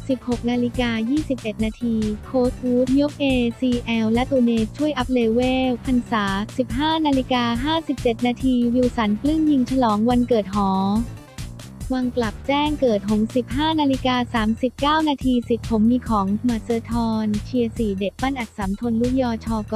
16:21 นาทีโค้ชวูดยก ACL และตูเนสช่วยอัพเลเวลพรรษา 15:57 นาทีวิลสันปลื้มยิงฉลองวันเกิดหอวังกลับแจ้งเกิดหง 15:39 นาทีสิทธิ์ผมมีของมาเซอร์ทอนเชียร์4เด็กปั้นอัดสำทนลุยชก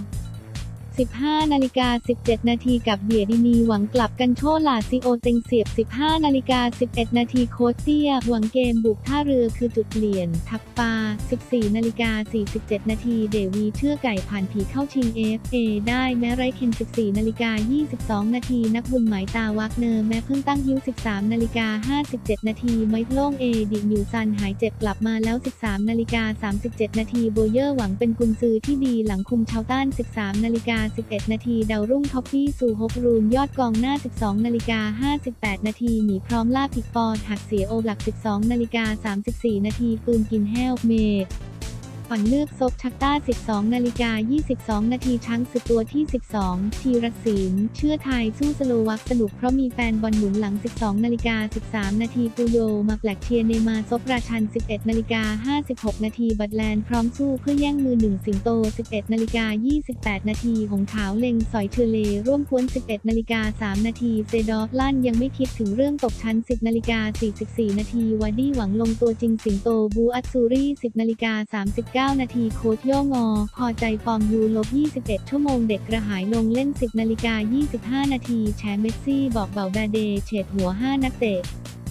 15:17 นาทีกับเบียดินีหวังกลับกันโชลาซิโอเต็งเสียบ 15:11 นาทีโค้ชเตี้ยหวังเกมบุกท่าเรือคือจุดเปลี่ยนทับปา 14:47 นาทีเดวีเชื่อไก่ผ่านผีเข้าชิง FA ได้แม้ไร้เคน 14:22 นาทีนักบุญหมายตาวักเนอร์แม้เพิ่งตั้งยิ้ว 13:57 นาทีไมค์โล่งดินิวซันหายเจ็บกลับมาแล้ว 13:37 นาทีโบเยอร์หวังเป็นกุนซือที่ดีหลังคุมชาวต้าน 13:11 นาทีดาวรุ่งท็อปปี้สู่ฮกรูนยอดกองหน้า 12:58 นาทีหมีพร้อมล่าผิดปอดหักเสียโอหลัก 12:34 นาทีปืนกินแห้วเมดฝันเลือกซบชักต้า 12:22 นาทีช้างศึกตัวที่ 12 ธีรศิลป์เชื่อไทยสู้สโลวักสนุกเพราะมีแฟนบอลหนุนหลัง 12:13 นาทีปูโยมาแปลกเชียร์เนมาซบราชัน 11:56 นาทีบัตแลนด์พร้อมสู้เพื่อแย่งมือ1สิงโต 11:28 นาทีหงขาวเล็งสอยเทเลร่วมกวน 11:03 นาทีเซดอฟลั่นยังไม่คิดถึงเรื่องตกชั้น 10:44 นาทีวาดี้หวังลงตัวจริงสิงโตบูอัตซูรี่ 10:39 นาทีโค้ชโย่งอพอใจฟอร์มU-21 ชั่วโมงเด็กกระหายลงเล่น 10:25 นาทีแชร์เมสซี่บอกเบาแบเดเฉดหัว5นักเตะ